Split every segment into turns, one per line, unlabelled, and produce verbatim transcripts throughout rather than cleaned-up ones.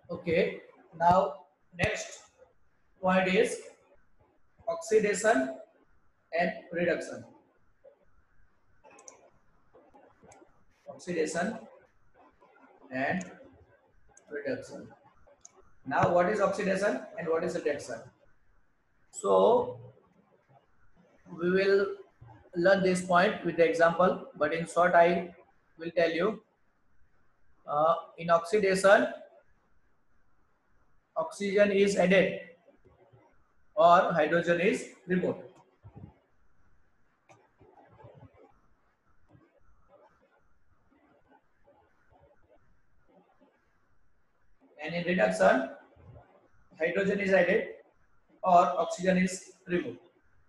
Okay. Now next point is oxidation and reduction. Oxidation and reduction. Now what is oxidation and what is reduction? So we will learn this point with the example, but in short I will tell you. Uh, in oxidation, oxygen is added or hydrogen is removed. And in reduction, hydrogen is added or oxygen is removed.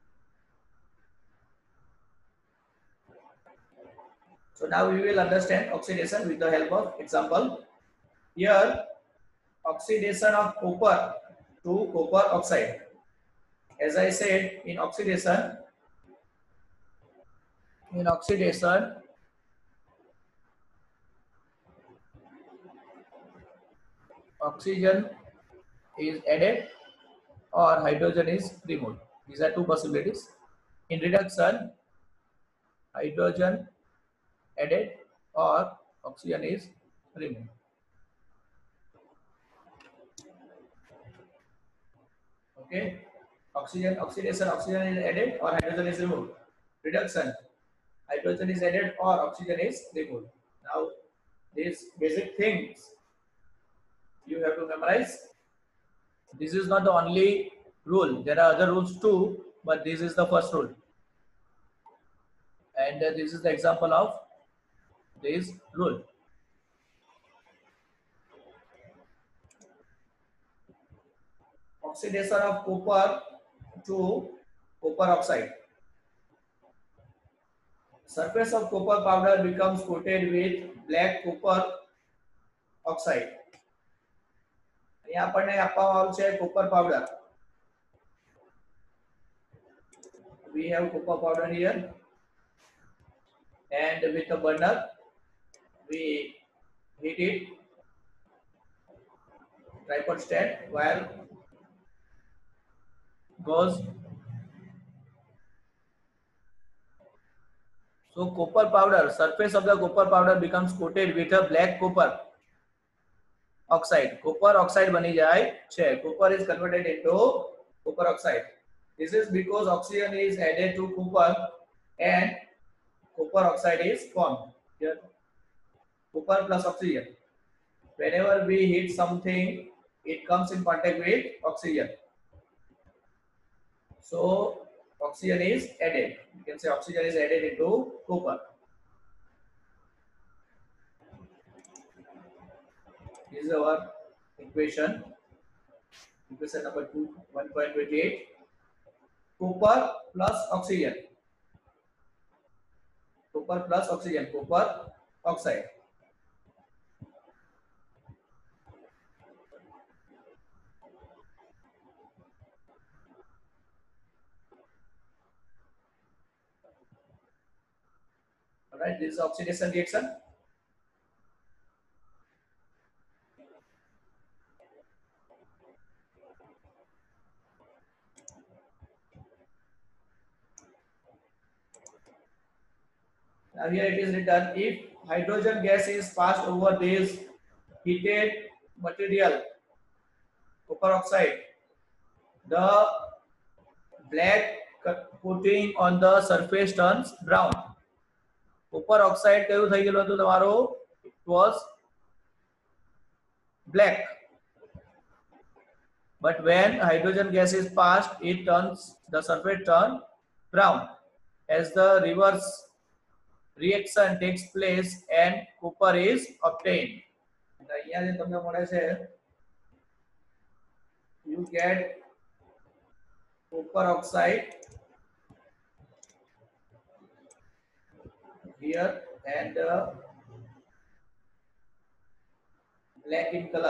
So now we will understand oxidation with the help of example. Here, oxidation of copper to copper oxide. As I said, in oxidation, in oxidation, oxygen is added or hydrogen is removed. These are two possibilities. In reduction, hydrogen added or oxygen is removed. Okay, oxygen, oxidation, oxygen is added or hydrogen is removed. Reduction, hydrogen is added or oxygen is removed. Now, these basic things you have to memorize. This is not the only rule. There are other rules too, but this is the first rule. And uh, this is the example of this rule. Oxidation of copper to copper oxide. Surface of copper powder becomes coated with black copper oxide. અહીંયા આપણને આપવામાં આવ્યું છે copper powder. We have copper powder here, and with a burner we heat it. Tripod stand wire goes. So copper powder, surface of the copper powder becomes coated with a black copper oxide. Copper oxide bani jai che. Copper is converted into copper oxide. This is because oxygen is added to copper and copper oxide is formed. Here, copper plus oxygen. Whenever we heat something, it comes in contact with oxygen. So oxygen is added. You can say oxygen is added into copper. This is our equation. Equation number two, one point two eight. Copper plus oxygen. Copper plus oxygen. Copper oxide. Alright, this is oxidation reaction. Now here it is written, if hydrogen gas is passed over this heated material, copper oxide, the black coating on the surface turns brown. Copper oxide કયું થઈ ગયેલું હતું તમારો? It was black. But when hydrogen gas is passed, it turns, the surface turn brown as the reverse reaction takes place and copper is obtained. અહીંયા જે તમને મળે છે, you get copper oxide here and uh, black in color.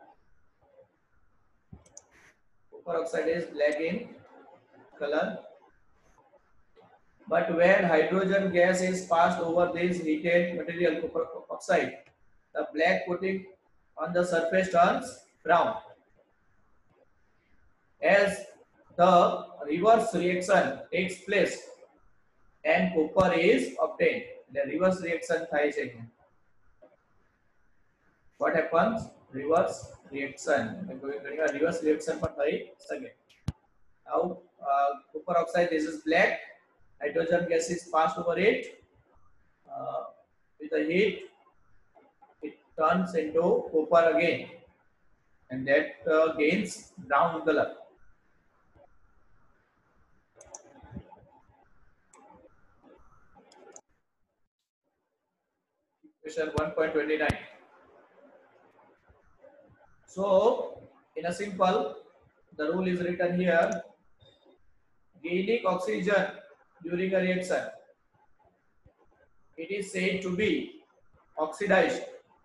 Copper oxide is black in color. But when hydrogen gas is passed over this heated material, copper oxide, the black coating on the surface turns brown. As the reverse reaction takes place and copper is obtained, the reverse reaction થાય છે. What happens? Reverse reaction. Reverse reaction પણ થઈ શકે. Now, uh, copper oxide, this is black. Hydrogen gas is passed over it. Uh, with the heat, it turns into copper again, and that uh, gains brown color. Question one point two nine. So, in a simple, the rule is written here. Gaining oxygen during a reaction, it is said to be oxidized.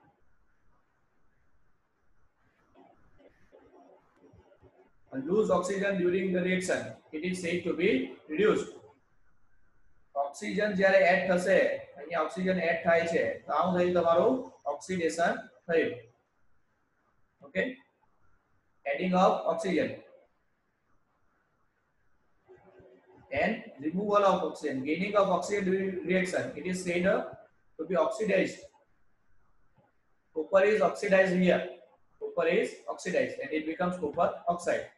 And lose oxygen during the reaction, it is said to be reduced. Oxygen જ્યારે add થશે, અહીંયા oxygen add થાય છે, તો આવું થયું તમારું oxidation થયું. Okay, adding of oxygen and removal of oxygen, gaining of oxygen during reaction, it is said uh, to be oxidized. Copper is oxidized here. Copper is oxidized and it becomes copper oxide.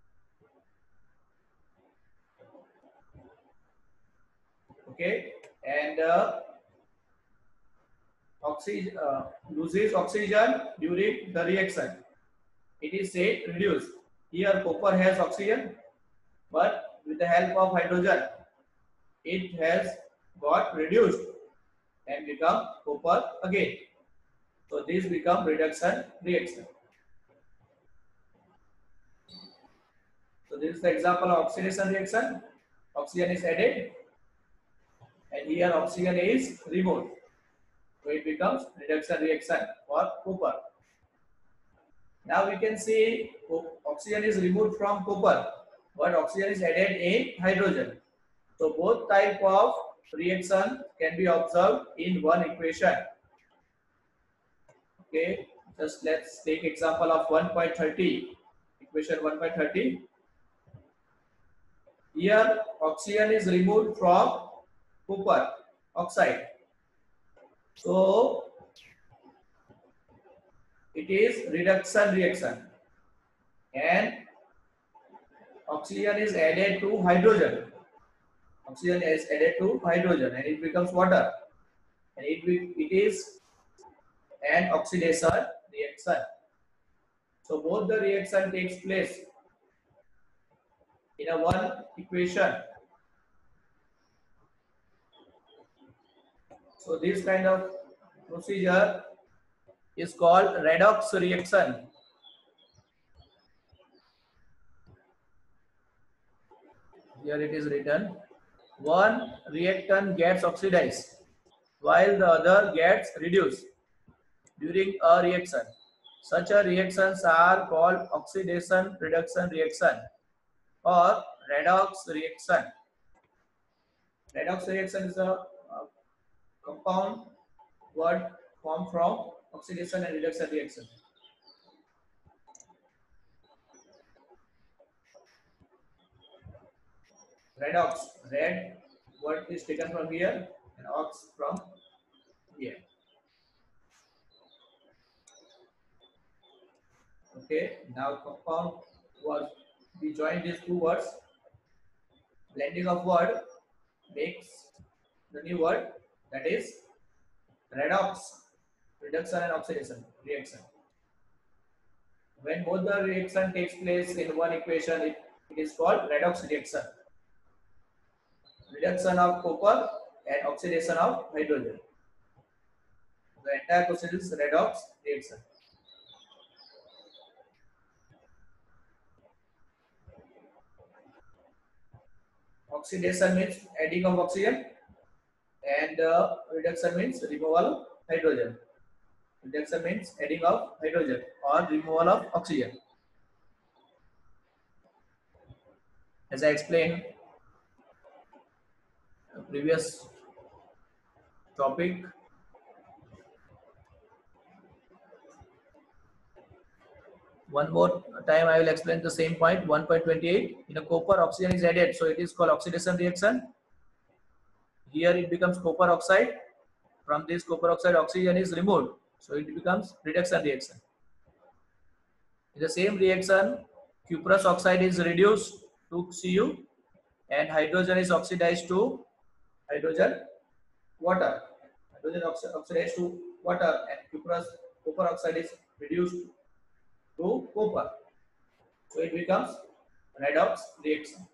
Okay, and uh, oxygen uh, loses oxygen during the reaction, it is said reduced. Here copper has oxygen, but with the help of hydrogen, it has got reduced and become copper again. So this become reduction reaction. So this is the example of oxidation reaction. Oxygen is added, and here oxygen is removed. So it becomes reduction reaction for copper. Now we can see oxygen is removed from copper, but oxygen is added in hydrogen. So both type of reaction can be observed in one equation. Okay, just let's take example of one point three, equation one point three. Here oxygen is removed from copper oxide, so it is reduction reaction, and oxygen is added to hydrogen. Oxygen is added to hydrogen and it becomes water, and it, it is an oxidation reaction. So both the reaction takes place in a one equation. So this kind of procedure is called redox reaction. Here it is written, one reactant gets oxidized while the other gets reduced during a reaction. Such a reactions are called oxidation reduction reaction or redox reaction. Redox reaction is a uh, compound word formed from oxidation and reduction reaction. Redox, red word is taken from here and ox from here. Okay, now compound word, we join these two words. Blending of word makes the new word, that is redox, reduction and oxidation reaction. When both the reaction takes place in one equation, it, it is called redox reaction. Reduction of copper and oxidation of hydrogen. The entire process is redox reaction. Oxidation means adding of oxygen, and uh, reduction means removal of hydrogen. Reduction means adding of hydrogen or removal of oxygen. As I explained the previous topic, One more time I will explain the same point. one point two eight, in a copper oxygen is added, so it is called oxidation reaction. Here it becomes copper oxide. From this copper oxide oxygen is removed, so it becomes reduction reaction. In the same reaction, cuprous oxide is reduced to Cu and hydrogen is oxidized to hydrogen water. Hydrogen oxidized to water and cuprous copper oxide is reduced to copper. So it becomes redox reaction.